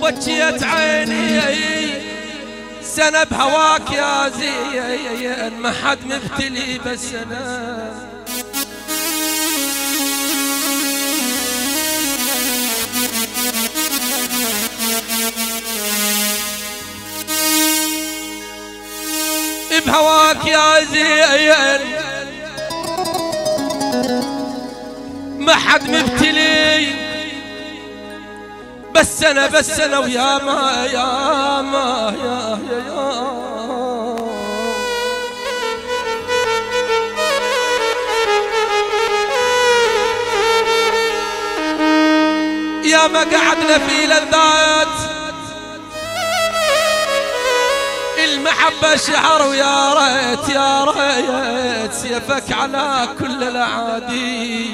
وبكيت عيني سنة بهواك يا زين، ما حد مبتلي بس أنا. بهواك يا زين ما حد مبتلي بس أنا ويا ما يا ما يا ما قعدنا في لذات المحبة شعر، ويا ريت يا ريت سيفك على كل الأعادي.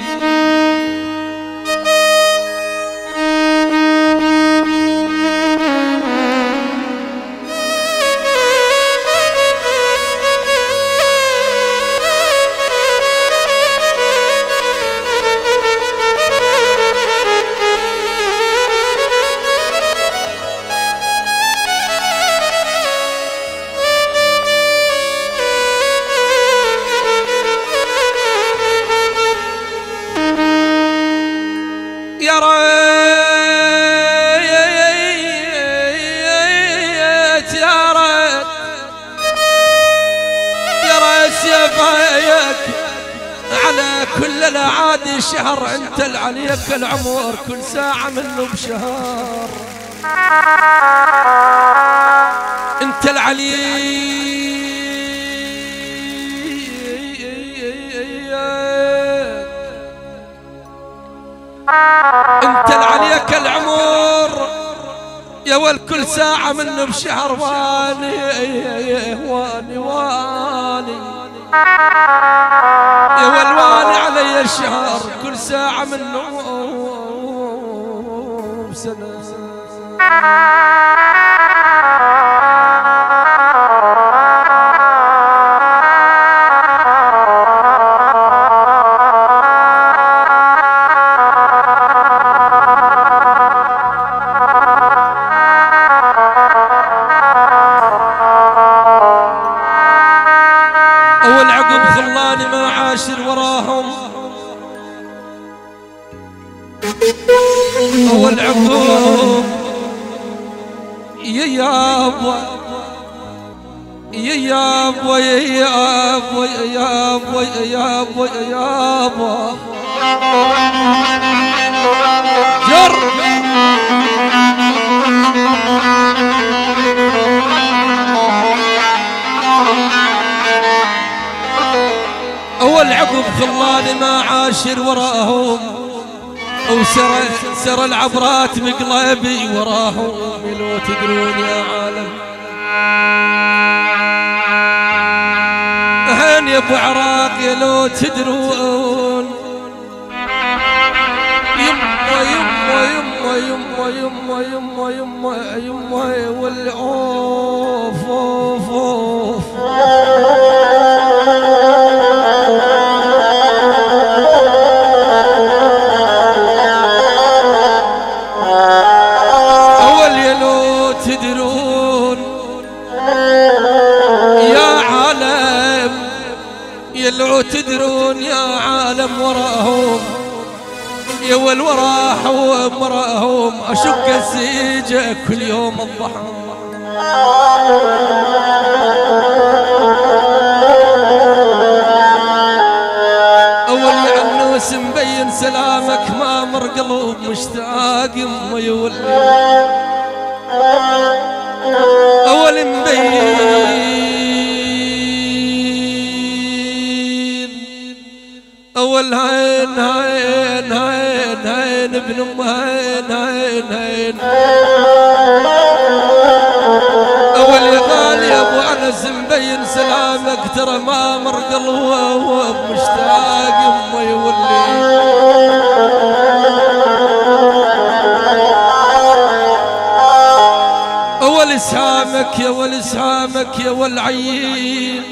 يا ريت يا ريت يا ريت سيفك على كل الأعادي شهر، انت العليك العمر كل ساعة منه بشهر، انت العليك انت العليك العمر يا والكل ساعة منه بشهر، واني واني واني يا والواني علي الشهر كل ساعة منه بسنة. أول عقب خلاني ما عاشر وراهم، أول عقب يا يابا يا يابا يا يابا يا يابا يا يابا يا يابا جر أول عقب خلاني ما عاشر وراهم، وسر العبرات مقلبي وراهم، لو تدرون يا عالم هين يا ابو عراق يا لو تدرون، يما يما يما يما يما يما يما يما والعوف اوف اوف اول يا لو تدرون يا عالم، يا لو تدرون يا عالم وراهم، يا والوراهم وراهم اشق السيجة كل يوم الضحى. اول يا عنوس مبين سلامك ما مر قلوب مشتاق يما يولي، اول مبين اول هين هين هين هين ابن ام هين هين هين اول يا غالي يا ابو انس مبين سلامك ترى ما مر قلبه مشتاق يما يولي، اول اسهامك يا ول اسهامك يا والعين،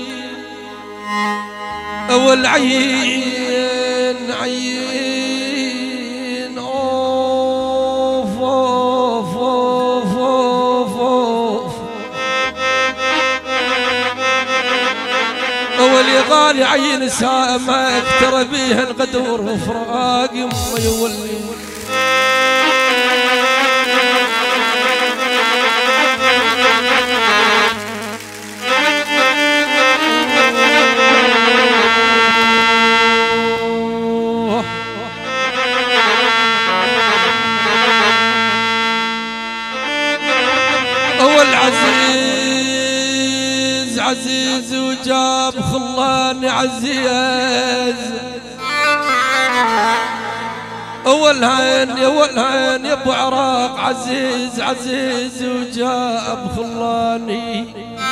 اول عين عين اوف اوف اوف بالي عين سامك ترى بيها الغدور وفراق يما يولي. عزيز وجاب خلاني عزيز اول هين يا اول هين يا ابو عراق عزيز عزيز وجاب خلاني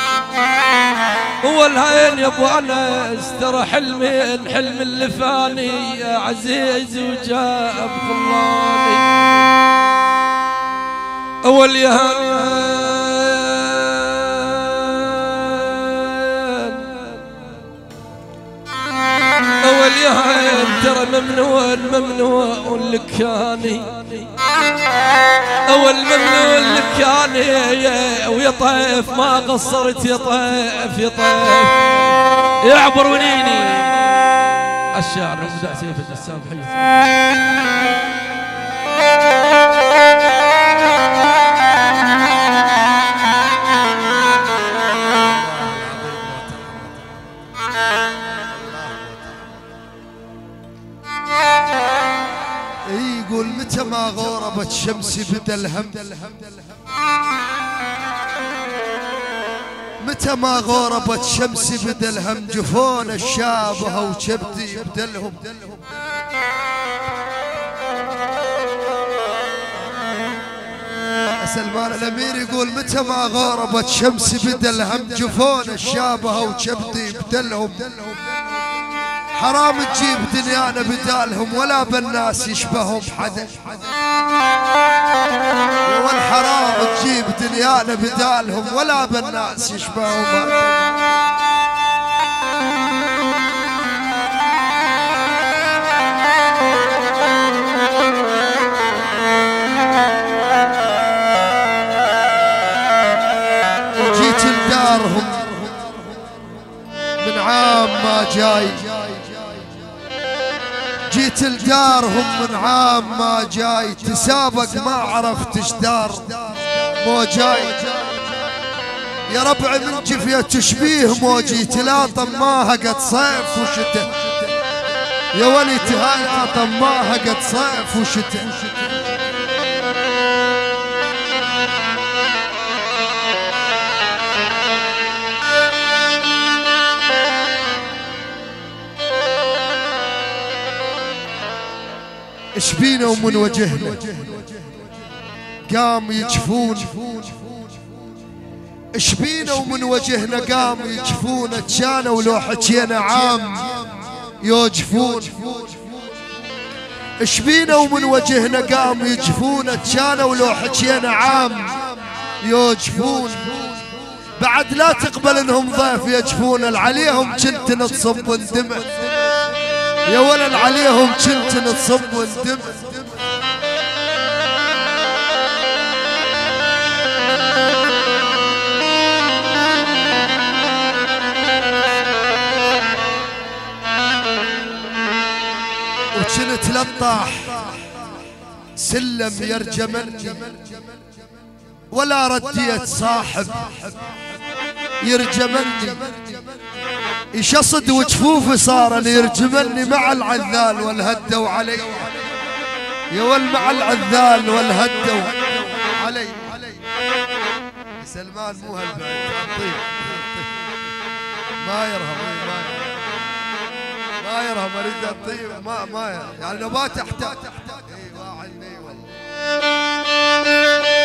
اول هين يا ابو انس ترى حلمين حلم اللي فاني يا عزيز وجاب خلاني اول يا هين اول يا هين ترى ممنوع لكاني اول ممنوع لكاني ويا طيف ما قصرت يا طيف يا طيف يعبر ونيني الشاعر مبدع سيف الدسام حي. يقول متى ما غوربت شمسي بدا الهم متى ما غوربت شمسي بدا الهم جفون الشابه وشبتي يبدلهم سلمان الامير يقول متى ما غوربت شمسي بدا الهم جفون الشابه وشبتي يبدلهم حرام تجيب دنيانا بدالهم ولا بالناس يشبههم حدا والحرام تجيب دنيانا بدالهم ولا بالناس يشبههم حدا. جيت لدارهم من عام ما جاي جيت لدارهم من عام ما جاي تسابق ما عرفت ايش دار مو جاي يا ربع من جفية تشبيه موجي تلاطم ماها قد صيف وشتاء يا ولي تلاطم ماها قد صيف وشتاء ايش بينا ومن وجهنا قام يجفون ايش بينا ومن وجهنا قام يجفون اتشانا ولو حكينا عام يوجفون ايش بينا ومن وجهنا قام يجفون اتشانا ولو حكينا عام يوجفون بعد لا تقبل انهم ضيف يجفون عليهم كنت نتصب وندمع يا ولد عليهم كنت نتصب وندم وكنت لطاح سلم يرجمني ولا رديت صاحب يرجمني يشصد وجفوفي صار يرجمني مع العذال والهدوا علي يا ول مع العذال والهدوا علي سلمان مو هالبعيد ما يرهم ما يرهم اريد الطيب ما يعني نبات احتاج اي والله